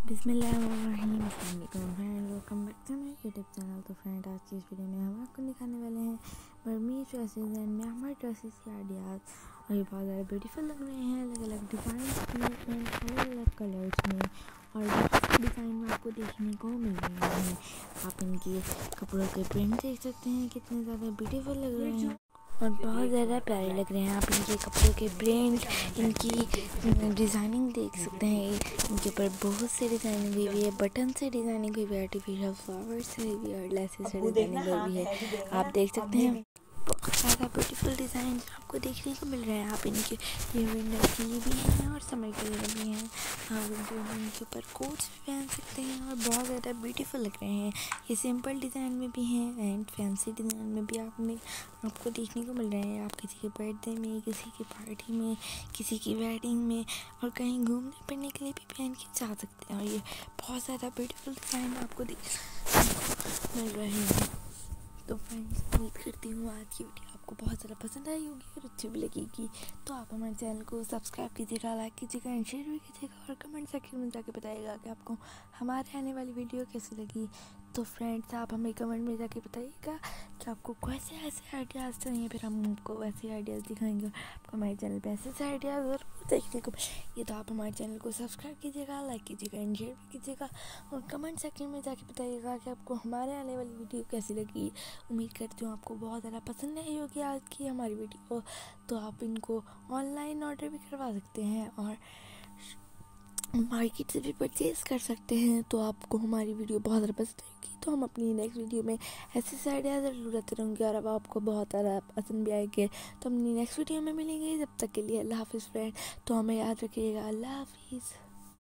बिस्मिल्लाहिर्रहमानिर्रहीम। Friend, welcome back to my YouTube channel. तो friend, आज की इस वीडियो में हम आपको दिखाने वाले हैं बर्मी ड्रेसेस एंड म्यांमार ड्रेसेस के आइडियाज़। और ये बहुत ज़्यादा ब्यूटीफुल लग रहे हैं, अलग अलग डिज़ाइन में, अलग अलग कलर्स में और डिज़ाइन में आपको देखने को मिल रहे हैं। आप इनके कपड़ों के प्रिंट देख सकते हैं, कितने ज़्यादा ब्यूटीफुल लग रहे हैं और बहुत ज़्यादा प्यारे लग रहे हैं। आप इनके कपड़ों के प्रिंट, इनकी डिज़ाइनिंग देख सकते हैं। इनके ऊपर बहुत से डिज़ाइनिंग हुई हुई है, बटन से डिज़ाइनिंग हुई हुई है, आर्टिफिशियल फ्लावर से हुई है और लेसेस से डिज़ाइनिंग हुई हुई है। आप देख सकते हैं बहुत ज़्यादा ब्यूटीफुल डिज़ाइन आपको देखने को मिल रहे हैं। आप इनके ये विंटर के लिए भी हैं और समर के लिए भी हैं। आप इनके ऊपर कोट्स भी पहन सकते हैं और बहुत ज़्यादा ब्यूटीफुल लग रहे हैं। ये सिंपल डिज़ाइन में भी हैं एंड फैंसी डिज़ाइन में भी आपको देखने को मिल रहे हैं। आप किसी के बर्थडे में, किसी की पार्टी में, किसी की वेडिंग में और कहीं घूमने फिरने के लिए भी पहन के जा सकते हैं। और ये बहुत ज़्यादा ब्यूटीफुल डिज़ाइन आपको देखने को मिल रहे हैं। तो फ्रेंड्स, उम्मीद करती हूँ आज की वीडियो आपको बहुत ज़्यादा पसंद आई होगी और अच्छी भी लगेगी। तो आप हमारे चैनल को सब्सक्राइब कीजिएगा, लाइक कीजिएगा एंड शेयर भी कीजिएगा और कमेंट सेक्शन में जाके बताइएगा कि आपको हमारे आने वाली वीडियो कैसी लगी। तो फ्रेंड्स, आप हमें कमेंट में जाके बताइएगा कि आपको कैसे ऐसे आइडियाज़ चाहिए, फिर हम आपको वैसे आइडियाज़ दिखाएंगे। आपको हमारे चैनल पर ऐसे आइडियाज़ और देखने को ये तो आप हमारे चैनल को सब्सक्राइब कीजिएगा, लाइक कीजिएगा एंड शेयर भी कीजिएगा और कमेंट सेक्शन में जाके बताइएगा कि आपको हमारे आने वाली वीडियो कैसी लगी। उम्मीद करती हूँ आपको बहुत ज़्यादा पसंद आई होगी आज की हमारी वीडियो। तो आप इनको ऑनलाइन ऑर्डर भी करवा सकते हैं और मार्केट से भी परचेज़ कर सकते हैं। तो आपको हमारी वीडियो बहुत ज़्यादा पसंद आएगी तो हम अपनी नेक्स्ट वीडियो में ऐसे आइडियाज़ ज़रूर लाते रहेंगे और अब आपको बहुत ज़्यादा पसंद भी आएंगे। तो अपनी नेक्स्ट वीडियो में मिलेंगे, जब तक के लिए अल्लाह हाफिज़ फ्रेंड। तो हमें याद रखिएगा, अल्लाह हाफिज़।